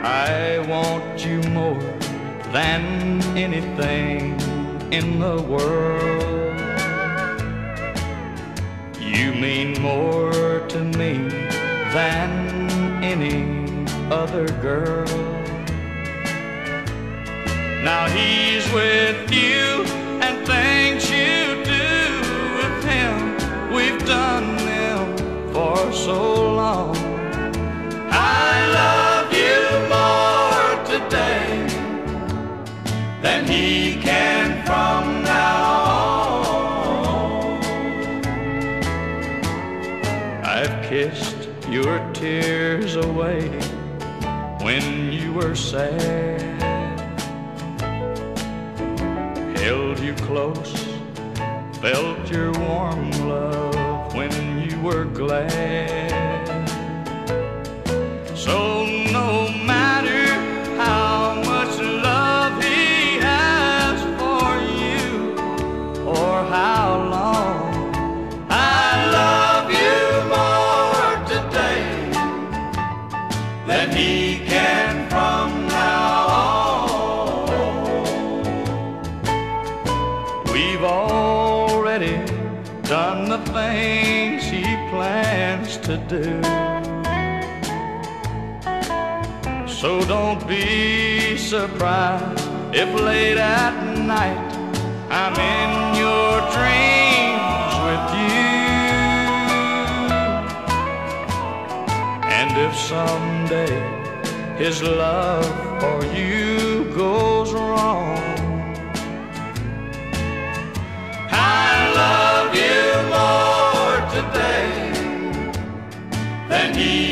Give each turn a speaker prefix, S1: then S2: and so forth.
S1: I want you more than anything in the world. You mean more to me than any other girl. Now he's with you and things you do with him, we've done them for so long. I love you more today than he can from now on. I've kissed your tears away when you were sad, held you close, felt your warm love when you were glad. So no matter how much love he has for you or how long, I love you more today than he can from now on. We've already done the things he plans to do, so don't be surprised if late at night I'm in your dreams with you. And if someday his love for you goes wrong, I love you more today than he